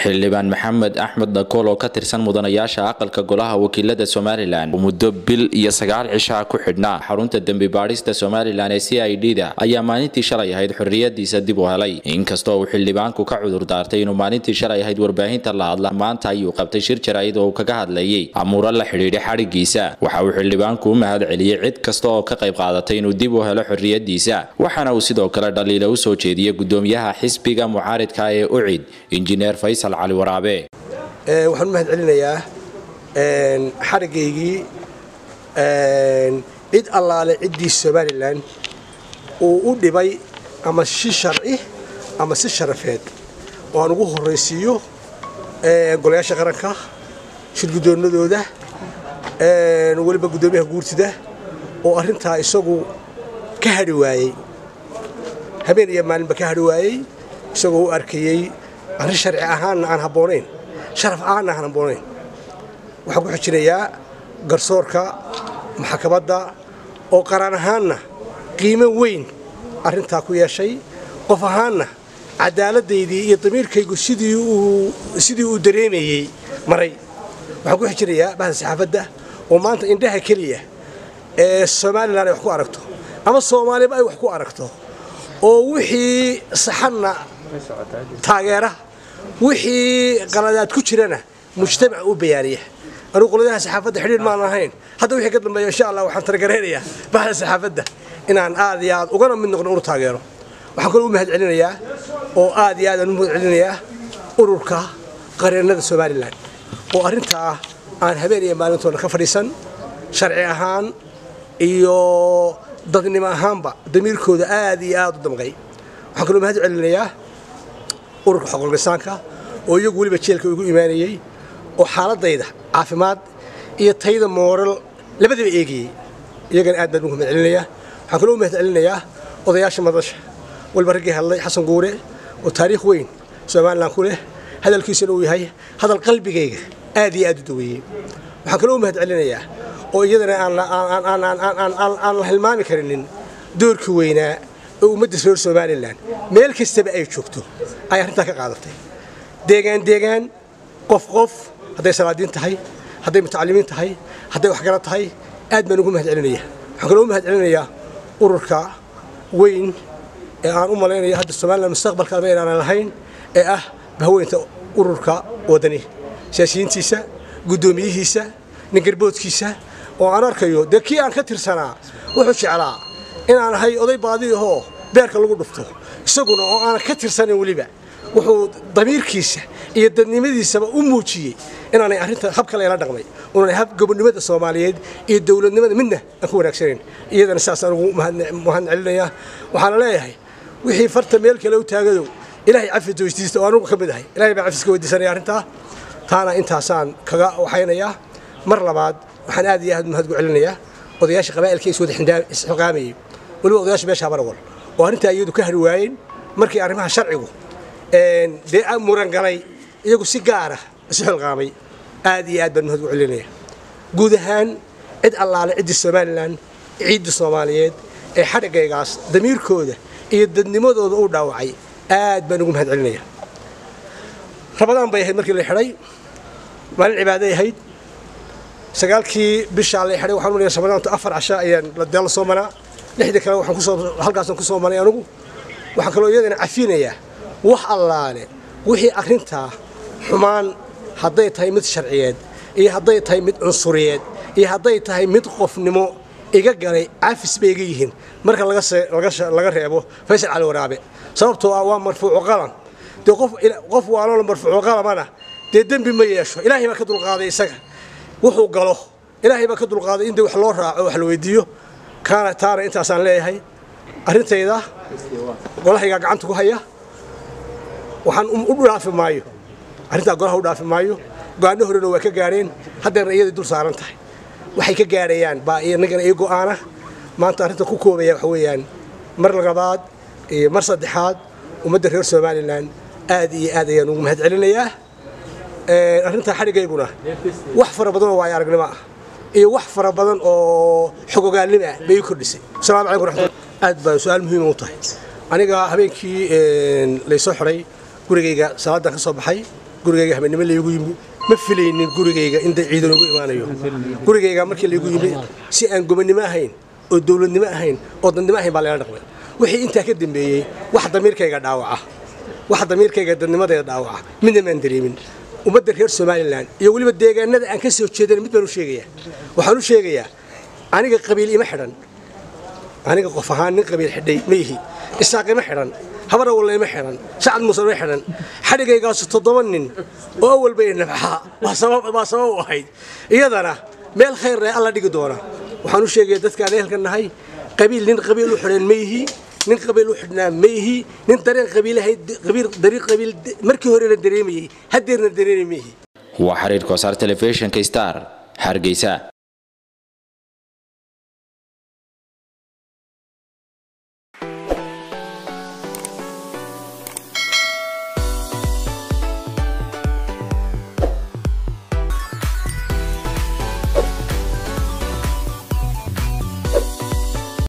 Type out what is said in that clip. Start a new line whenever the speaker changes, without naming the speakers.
xildhibaan Maxamed Axmed Dakool oo ka tirsan mudanayaasha aqalka golaha wakiilada Somaliland muddo bil iyo 9 cisho ku xidhnaa xarunta dambi baadhista Somaliland ee CID-da ayaa maalintii shalay ahayd xorriyadiisa dib u helay inkastoo uu xildhibaanku ka cudur daartay inuu maalintii shalay ahayd warbaahinta la hadla maanta ayuu qabtay shir jaraa'id oo kaga hadlayay amuura la xiriira xarigiisa waxa uu xildhibaanku u mahad celiyay cid kasta oo ka qayb qaadatay inuu dib u helo xorriyadiisa waxaana uu sidoo kale dhaliilo u soo jeediyay gudoomiyaha xisbiga mucaaridka ee UCID injineer Faysal علي ورابي
waxaan mahad celinayaa xarigeygii cid allaale cidii Somaliland oo u dhibay ama si sharci ama si sharafeed oo aan ugu horeysiyo golayaasha qaranka shirgudoonadooda waliba gudoomiyaha guurtida oo arinta isagu ka hadhi waayay habeen iyo maalinba ka hadhi waayay isagoo u arkayay arrin sharci ahaan aan habboonayn sharaf ahaan aan habboonayn waxaan ku xijinayaa garsoorka maxkamadda oo qaran ahaanna qiimo weyn arrintaa ku yeeshay qof ahaanna cadaaladdeydii iyo damiirkaygu sidii uu dareemayay maray waxaan ku xijinayaa bahda saxaafadda oo maanta indhaha keliya ee Somaliland ay wax ku aragto ama Soomaaliba ay wax ku aragto oo wixii saxanna taageera wixii qaladaad ku jirana mujtamac u bayaariya anu qoladaha saxaafadda xiriir ma lahayn hadda wixii ka dambeeyo insha Allah waxaan targareeyaa bahda saxaafadda inaan aad iyo aad uga mid noqdo ur taageero waxaan kaloo u mahad celinayaa oo aad iyo aad u mahad celinayaa ururka qareennada Somaliland oo arintaa aan habeen iyo maalintoona ka fadhiisan sharci ahaan iyo dadnimo ahaanba damiirkooda aad iyo aad u damqay waxaan kaloo mahad celinayaa ururka xuquuqul insaanka oo iyagu waliba jeelka ugu iimaanayay oo xaaladayda caafimaad iyo tayada moral labadaba eegayay iyagana aad baan ugu mahad celinayaa waxaan kaloo mahad celinayaa odayaasha madasha walba ragii hadlay xasan guure oo taariikh weyn Somaliland ku leh hadalkiisana uu yahay hadal qalbigayga aad iyo aad u daweeyay waxaan kaloo mahad celinayaa oo iyadana aan la hilmaami karinin doorkii weynaa oo ummadda reer Somaliland meel kastaba ay joogto ay arinta ka qaadatay deegaan qof haday salaadiin tahay haday mutacallimiin tahay haday wax garad tahay aad baan ugu mahad celinayaa waxaan kaloo mahad celinayaa ururka weyn ee aan u maleynayo hadda Somaliland mustaqbalka ay inaan lahayn ee ah bahweynta ururka wadani siyaasiyiintiisa gudoomiyihiisa ningarboodkiisa oo aan arkayo dadkii aan ka tirsanaa wuxuu jeclaa inaan ahay oday baadi ahoo beerka lagu dhufto isaguna oo aan ka tirsanin waliba wuxuu damiirkiisa iyo dadnimadiisaba u muujiyay inaanay arrinta habka la dhaqmay oo hab gobonimada Soomaaliyeed iyo dawladnimada midna aan ku wanaagsaneyn iyadana saas aan ugu mahad celinayaa waxaan leeyahay wixii farta meel kale u taagado ilaahay cafi doostista oo aanu ka mid ahay ilaahay baa cafiska weydiisanaya arrinta taana intaasaan kaga waxaynayaa mar labaad waxaan aad iyo aad mahad celinayaa odayaasha qabaa'ilka ee soo xilqaamayay waliba odayaasha meesha barawal oo arrinta iyadu ka hadhi waayeen markii arrimaha sharcigu dee muran galay iyagu si gaar ah isu xilqaamay aad iyo aad baan mahad celinayaa guud ahaan cid allaale cidii Somaliland ciidda Soomaaliyeed ee xadhigaygaas damiirkooda iyo dadnimadooda u dhaawacay aad baan ugu mahad celinayaa Ramadaan bay ahayd markii la xiray maalin cibaado ahayd sagaalkii bisha la xiray waxaan u leeyahay Ramadaan 4 casho ayaan la dal Soomaaliya lixda kale waxaan ku soo halkaas ku soo maray anigu waxaan kaloo iyadana cafinayaa wax allaale wixii arinta xumaan haday tahay mid sharciyeed iyo haday tahay mid cunsuriyeed iyo haday tahay mid qofnimo iga galay afis bay iga yihiin marka laga reebo Faysal Ali Waraabe sababtoo ah waa marfuuc qalan de qof waa loo marfuuc qalamana de dambi ma yeesho ilaahay ma ka dulqaaday isaga wuxuu galo ilaahay ba ka dulqaaday in wax loo raaco wax la weydiiyo kaana taara intaasaan leeyahay arintayda golahayga gacanta ku haya waxaan u dhaafi maayo arinta golaha u dhaafi maayo go'aano horena waa ka gaareen haddana iyada dul saaran tahay waxay ka gaarayaan baa iyagana ay go'aana maanta arinta ku koobaya wax weeyaan mar labaad iyo mar saddexaad ummadda reer Somaliland aad iyo aad ayaan ugu mahad celinayaa arinta xarigayguna wax fara badan oo ay aragnimo ah iyo wax fara badan oo xogogaalnimo ah bay kordhisay salaamu calaykum waraxmatullaah aad baa su'aal muhiim u tahay aniga habeenkii la soo xiray gurigayga salaadan ka soo baxay gurigayga habeenimo laygu yimi ma filaynin gurigayga inta ciidan ugu imaanayo gurigayga markii laygu yimi si aan gobonimo ahayn oo dawladnimo ahayn oo dadnimo ahayn baa la dhaqmay wixii inta ka dambeeyay wax damiirkayga dadnimadeeda dhaawaca midna maan dareemin ummadda reer Somaliland iyo waliba deegaanada aan ka soo jeedan mid baan u sheegayaa waxaan u sheegayaa aniga qabiil ima xidhan aniga qof ahaan nin qabiil xidhay ma yihi isaaqi ma xidhan habara wala ima xidhan shacab muusar ma xidhan xadhigaygaas 7 nin oo walba nafaxa waa sabab u ahayd iyadana meel khayr ah alla dhigi doona waxaan u sheegayaa dadka aan ehelka nahay qabiil nin qabiil u xidhan ma yihi nin qabiil u xidhnaa ma yihi nin dareen qabiilahay dariiq qabiil markii hore la dareemayay hadeerna dareemay ma yihi
waa xiriir Koosar Television Star Hargeysa.